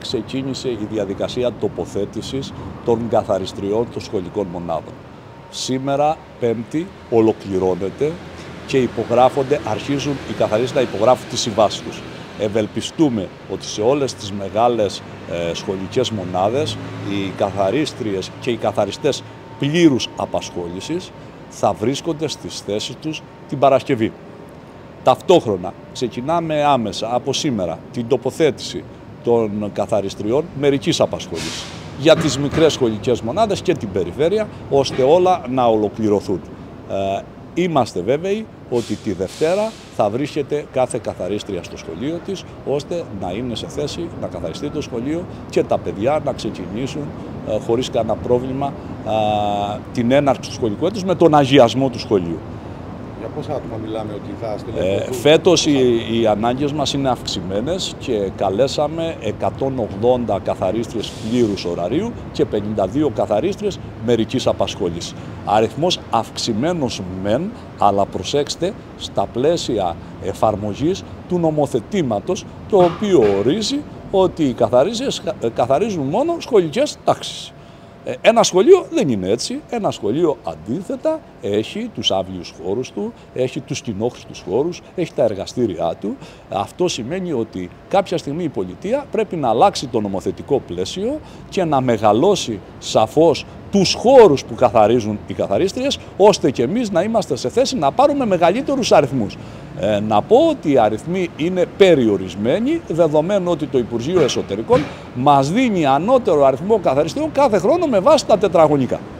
ξεκίνησε η διαδικασία τοποθέτησης των καθαριστριών των σχολικών μονάδων. Σήμερα, Πέμπτη, ολοκληρώνεται και αρχίζουν οι καθαρίστες να υπογράφουν τις συμβάσεις τους. Ευελπιστούμε ότι σε όλες τις μεγάλες σχολικές μονάδες οι καθαρίστριες και οι καθαριστές πλήρους απασχόλησης θα βρίσκονται στις θέσεις τους την Παρασκευή. Ταυτόχρονα ξεκινάμε άμεσα από σήμερα την τοποθέτηση των καθαριστριών μερικής απασχόλησης για τις μικρές σχολικές μονάδες και την περιφέρεια, ώστε όλα να ολοκληρωθούν. Είμαστε βέβαιοι ότι τη Δευτέρα θα βρίσκεται κάθε καθαρίστρια στο σχολείο της, ώστε να είναι σε θέση να καθαριστεί το σχολείο και τα παιδιά να ξεκινήσουν χωρίς κανένα πρόβλημα την έναρξη του σχολικού έτους με τον αγιασμό του σχολείου. Για πόσα άτομα μιλάμε ότι θα στελεχωθούν? Φέτος οι ανάγκες μας είναι αυξημένες και καλέσαμε 180 καθαρίστριες πλήρους ωραρίου και 52 καθαρίστριες μερικής απασχόλησης. Αριθμός αυξημένος μεν, αλλά προσέξτε, στα πλαίσια εφαρμογής του νομοθετήματος, το οποίο ορίζει ότι οι καθαρίστριες καθαρίζουν μόνο σχολικές τάξεις. Ένα σχολείο δεν είναι έτσι. Ένα σχολείο αντίθετα έχει τους άδειους χώρους του, έχει τους κοινόχρηστους χώρους, έχει τα εργαστήριά του. Αυτό σημαίνει ότι κάποια στιγμή η πολιτεία πρέπει να αλλάξει το νομοθετικό πλαίσιο και να μεγαλώσει σαφώς τους χώρους που καθαρίζουν οι καθαρίστριες, ώστε και εμείς να είμαστε σε θέση να πάρουμε μεγαλύτερους αριθμούς. Να πω ότι οι αριθμοί είναι περιορισμένοι, δεδομένου ότι το Υπουργείο Εσωτερικών μας δίνει ανώτερο αριθμό καθαριστριών κάθε χρόνο με βάση τα τετραγωνικά.